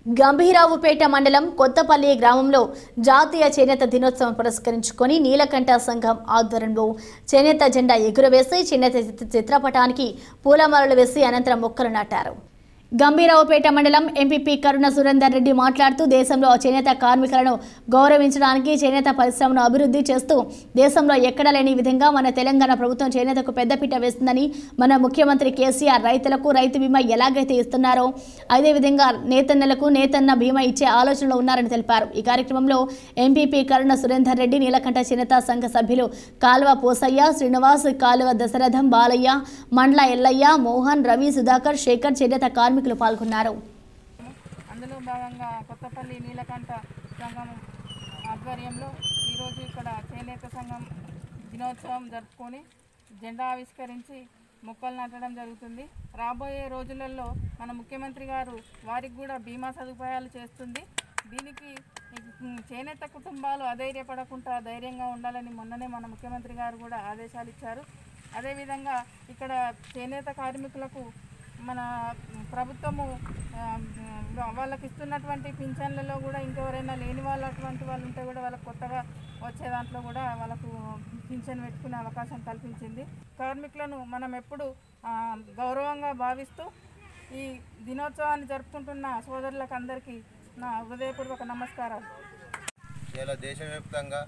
గంభీరావుపేట మండలం కొత్తపల్లి గ్రామంలో జాతీయ చేనేత దినోత్సవం పురస్కరించుకొని నీలకంఠ సంఘం ఆధ్వర్యంలో చేనేత జెండా ఎగురవేసి చేనేత చిత్రపటానికి పూలమాలలు వేసి అనంతరం మొక్కలు నాటారు. గంభీరావుపేట మండలం ఎంపీపీ కరుణ సురేందర్ రెడ్డి మాట్లాడుతూ దేశంలో చేనేత కార్మికులను గౌరవించడానికి చేనేత పరిశ్రమను అభివృద్ధి చేస్తూ దేశంలో ఎక్కడా లేని విధంగా మన తెలంగాణ ప్రభుత్వం చేనేతకు పెద్దపీట వేస్తుందని, మన ముఖ్యమంత్రి కేసీఆర్ రైతులకు రైతు బీమా ఎలాగైతే ఇస్తున్నారో అదేవిధంగా నేతన్నలకు నేతన్న బీమా ఇచ్చే ఆలోచనలో ఉన్నారని తెలిపారు. ఈ కార్యక్రమంలో ఎంపీపీ కరుణ సురేందర్ రెడ్డి, నీలకంఠ చేనేత సంఘ సభ్యులు కాలువ పోసయ్య, శ్రీనివాస్, కాలువ దశరథం, బాలయ్య, మండల ఎల్లయ్య, మోహన్, రవి, సుధాకర్, శేఖర్ చేనేత కార్మికులు పాల్గొన్నారు. అందులో భాగంగా కొత్తపల్లి నీలకంఠ సంఘం ఆధ్వర్యంలో ఈరోజు ఇక్కడ చేనేత సంఘం దినోత్సవం జరుపుకొని జెండా ఆవిష్కరించి మొక్కలు నాటడం జరుగుతుంది. రాబోయే రోజులలో మన ముఖ్యమంత్రి గారు వారికి కూడా బీమా సదుపాయాలు చేస్తుంది. దీనికి చేనేత కుటుంబాలు అధైర్యపడకుండా ధైర్యంగా ఉండాలని మొన్ననే మన ముఖ్యమంత్రి గారు కూడా ఆదేశాలు ఇచ్చారు. అదేవిధంగా ఇక్కడ చేనేత కార్మికులకు మన ప్రభుత్వము వాళ్ళకి ఇస్తున్నటువంటి పింఛన్లలో కూడా ఇంకెవరైనా లేని వాళ్ళు అటువంటి వాళ్ళు ఉంటే కూడా వాళ్ళకి కొత్తగా వచ్చే దాంట్లో కూడా వాళ్ళకు పింఛన్ పెట్టుకునే అవకాశం కల్పించింది. కార్మికులను మనం ఎప్పుడు గౌరవంగా భావిస్తూ ఈ దినోత్సవాన్ని జరుపుకుంటున్న సోదరులకు అందరికీ నా హృదయపూర్వక నమస్కారాలు. ఇలా దేశవ్యాప్తంగా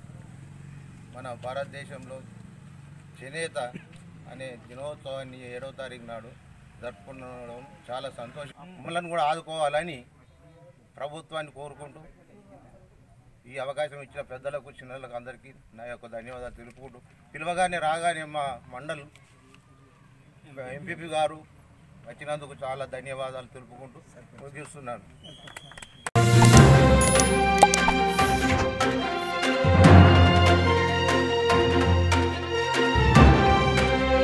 మన భారతదేశంలో చేనేత అనే దినోత్సవాన్ని 7వ తారీఖు నాడు జరుపుకోవడం చాలా సంతోషం. మమ్మల్ని కూడా ఆదుకోవాలని ప్రభుత్వాన్ని కోరుకుంటూ ఈ అవకాశం ఇచ్చిన పెద్దలకు చిన్నలకు అందరికీ నా యొక్క ధన్యవాదాలు తెలుపుకుంటూ, పిలవగానే రాగానే మా మండల్ ఎంపీపీ గారు వచ్చినందుకు చాలా ధన్యవాదాలు తెలుపుకుంటూ ముగిస్తున్నాను.